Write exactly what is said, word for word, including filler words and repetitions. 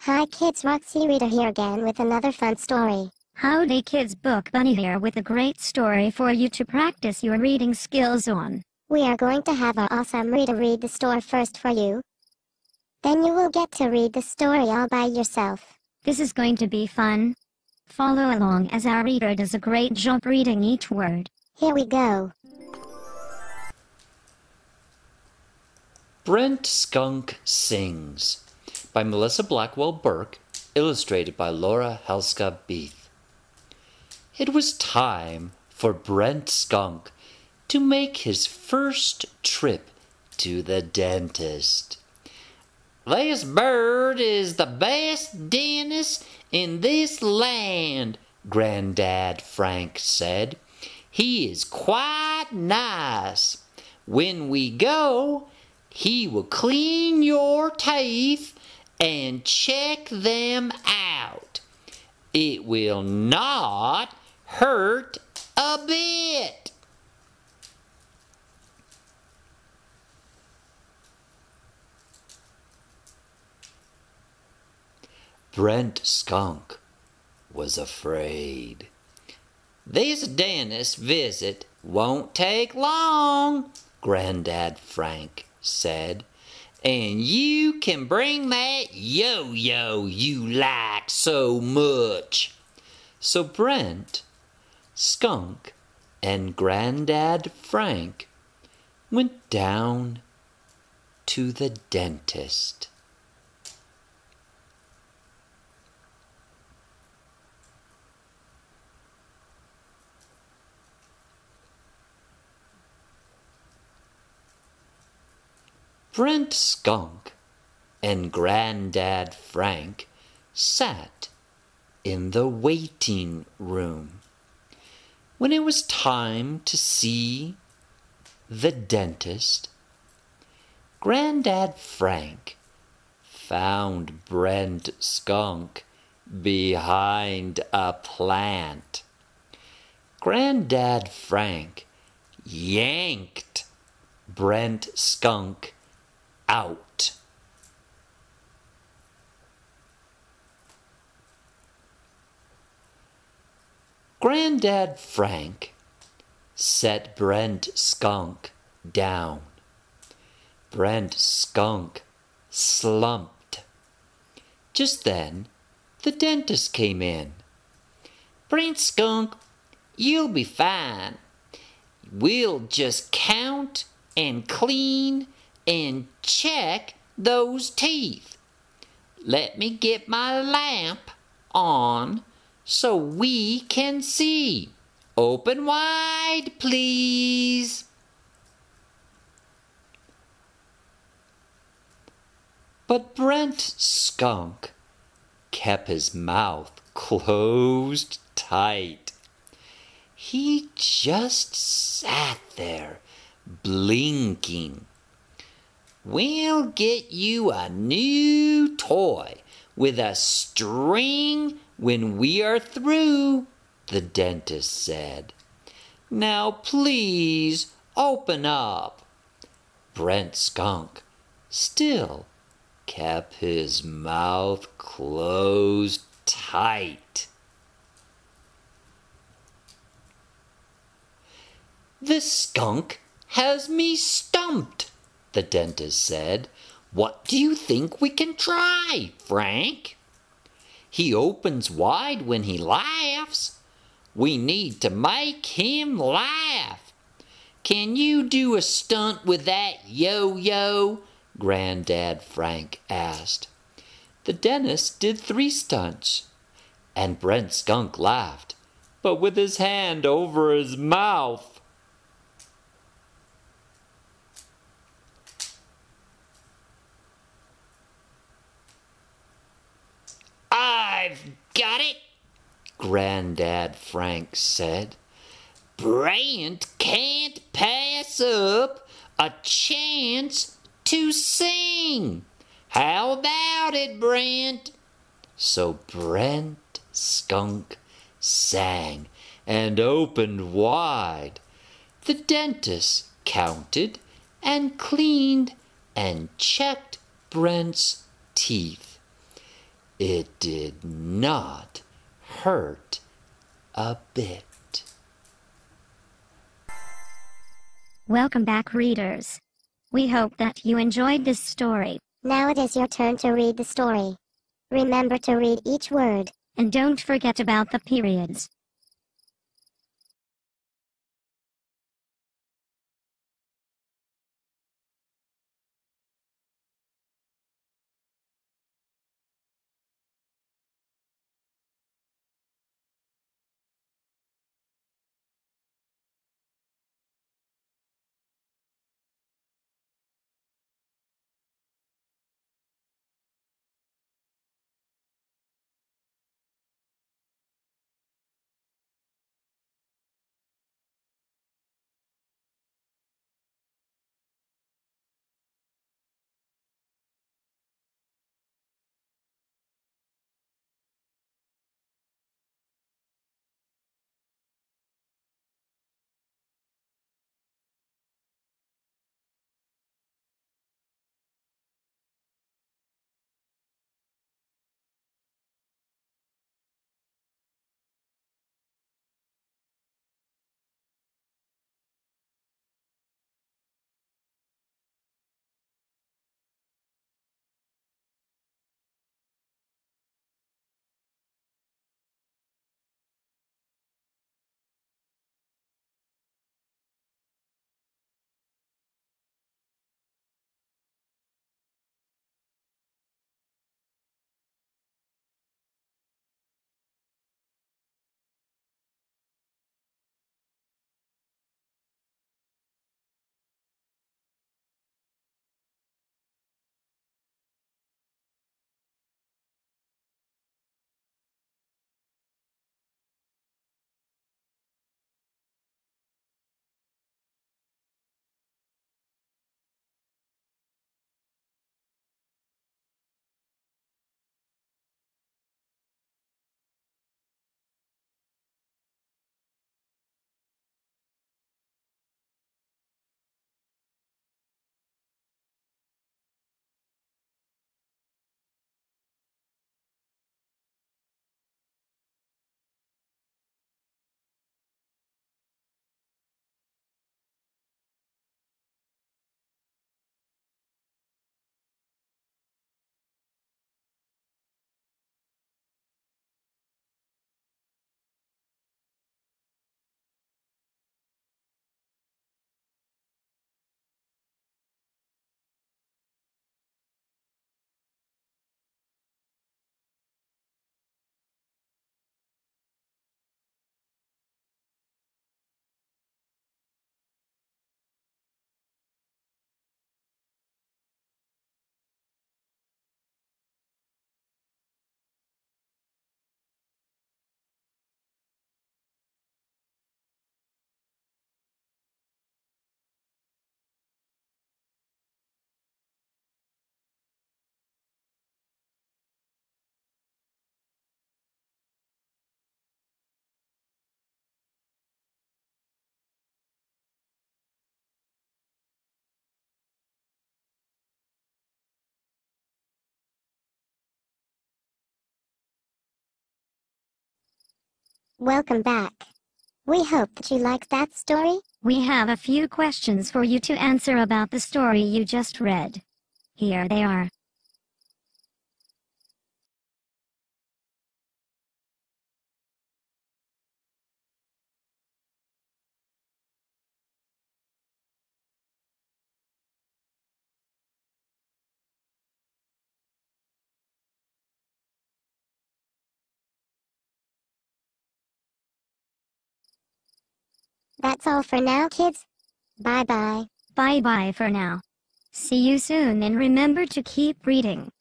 Hi kids, Roxy Reader here again with another fun story. Howdy kids, Book Bunny here with a great story for you to practice your reading skills on. We are going to have our awesome reader read the story first for you. Then you will get to read the story all by yourself. This is going to be fun. Follow along as our reader does a great job reading each word. Here we go. Brent Skunk Sings by Melissa Blackwell Burke, illustrated by Laura Helska Beath. It was time for Brent Skunk to make his first trip to the dentist. "This bird is the best dentist in this land," Granddad Frank said. "He is quite nice. When we go, he will clean your teeth and check them out. It will not hurt a bit." Brent Skunk was afraid. "This dentist visit won't take long," Granddad Frank said. "And you can bring that yo-yo you like so much." So Brent Skunk and Granddad Frank went down to the dentist. Brent Skunk and Granddad Frank sat in the waiting room. When it was time to see the dentist, Granddad Frank found Brent Skunk behind a plant. Granddad Frank yanked Brent Skunk out. Granddad Frank set Brent Skunk down. Brent Skunk slumped. Just then, the dentist came in. "Brent Skunk, you'll be fine. We'll just count and clean and check those teeth. Let me get my lamp on so we can see. Open wide, please." But Brent Skunk kept his mouth closed tight. He just sat there, blinking. "We'll get you a new toy with a string when we are through," the dentist said. "Now please open up." Brent Skunk still kept his mouth closed tight. "This skunk has me stumped," the dentist said. "What do you think we can try, Frank? He opens wide when he laughs. We need to make him laugh. Can you do a stunt with that yo-yo?" Granddad Frank asked. The dentist did three stunts, and Brent Skunk laughed, but with his hand over his mouth. "I've got it," Granddad Frank said. "Brent can't pass up a chance to sing. How about it, Brent?" So Brent Skunk sang and opened wide. The dentist counted and cleaned and checked Brent's teeth. It did not hurt a bit. Welcome back, readers. We hope that you enjoyed this story. Now it is your turn to read the story. Remember to read each word. And don't forget about the periods. Welcome back. We hope that you liked that story. We have a few questions for you to answer about the story you just read. Here they are. That's all for now, kids. Bye-bye. Bye-bye for now. See you soon and remember to keep reading.